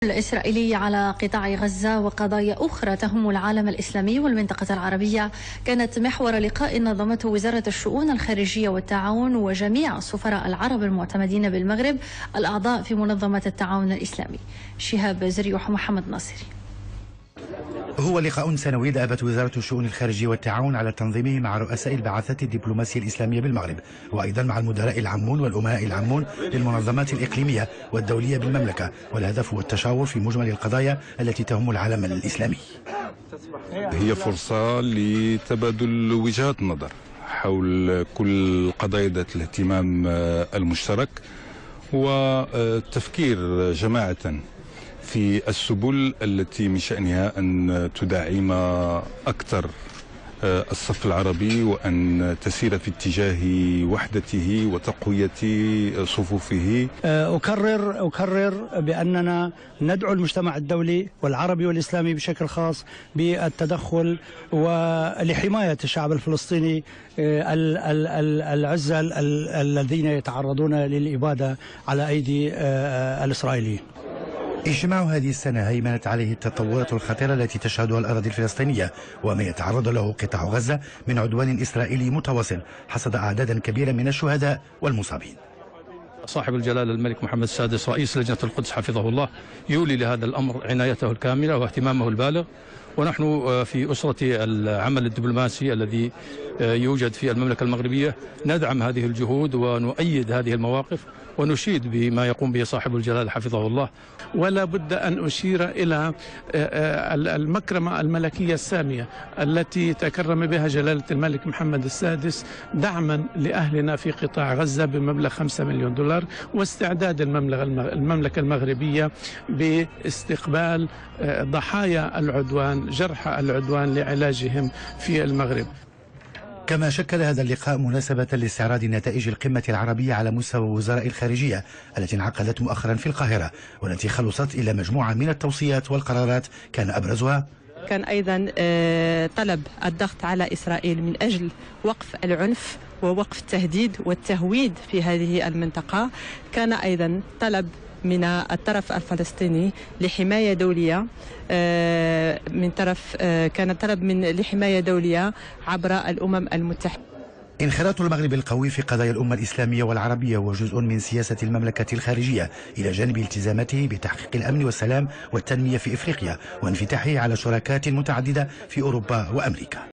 الإسرائيلي على قطاع غزة وقضايا أخرى تهم العالم الإسلامي والمنطقة العربية كانت محور لقاء نظمته وزارة الشؤون الخارجية والتعاون وجميع السفراء العرب المعتمدين بالمغرب الأعضاء في منظمة التعاون الإسلامي. شهاب زريوح ومحمد ناصري. هو لقاء سنوي دأبت وزارة الشؤون الخارجية والتعاون على تنظيمه مع رؤساء البعثات الدبلوماسية الإسلامية بالمغرب، وأيضا مع المدراء العامون والأمناء العامون للمنظمات الإقليمية والدولية بالمملكة، والهدف هو التشاور في مجمل القضايا التي تهم العالم الإسلامي. هي فرصة لتبادل وجهات النظر حول كل قضايا ذات الاهتمام المشترك والتفكير جماعة في السبل التي من شأنها أن تدعم أكثر الصف العربي وأن تسير في اتجاه وحدته وتقوية صفوفه. أكرر بأننا ندعو المجتمع الدولي والعربي والإسلامي بشكل خاص بالتدخل ولحماية الشعب الفلسطيني العزة الذين يتعرضون للإبادة على أيدي الإسرائيليين. اجتماع هذه السنة هيمنت عليه التطورات الخطيرة التي تشهدها الأراضي الفلسطينية وما يتعرض له قطاع غزة من عدوان إسرائيلي متواصل حصد أعدادا كبيرة من الشهداء والمصابين. صاحب الجلالة الملك محمد السادس رئيس لجنة القدس حفظه الله يولي لهذا الأمر عنايته الكاملة واهتمامه البالغ، ونحن في أسرة العمل الدبلوماسي الذي يوجد في المملكة المغربية ندعم هذه الجهود ونؤيد هذه المواقف ونشيد بما يقوم به صاحب الجلالة حفظه الله. ولا بد أن أشير إلى المكرمة الملكية السامية التي تكرم بها جلالة الملك محمد السادس دعما لأهلنا في قطاع غزة بمبلغ 5 مليون دولار، واستعداد المملكة المغربية باستقبال ضحايا العدوان جرحى العدوان لعلاجهم في المغرب. كما شكل هذا اللقاء مناسبة لاستعراض نتائج القمة العربية على مستوى وزراء الخارجية التي انعقدت مؤخرا في القاهرة، والتي خلصت إلى مجموعة من التوصيات والقرارات كان أبرزها كان أيضا طلب الضغط على إسرائيل من أجل وقف العنف ووقف التهديد والتهويد في هذه المنطقة. كان أيضا طلب من الطرف الفلسطيني لحماية دولية كان طلب لحماية دولية عبر الأمم المتحدة. انخراط المغرب القوي في قضايا الأمة الإسلامية والعربية هو جزء من سياسة المملكة الخارجية إلى جانب التزاماته بتحقيق الأمن والسلام والتنمية في إفريقيا وانفتاحه على شراكات متعددة في أوروبا وأمريكا.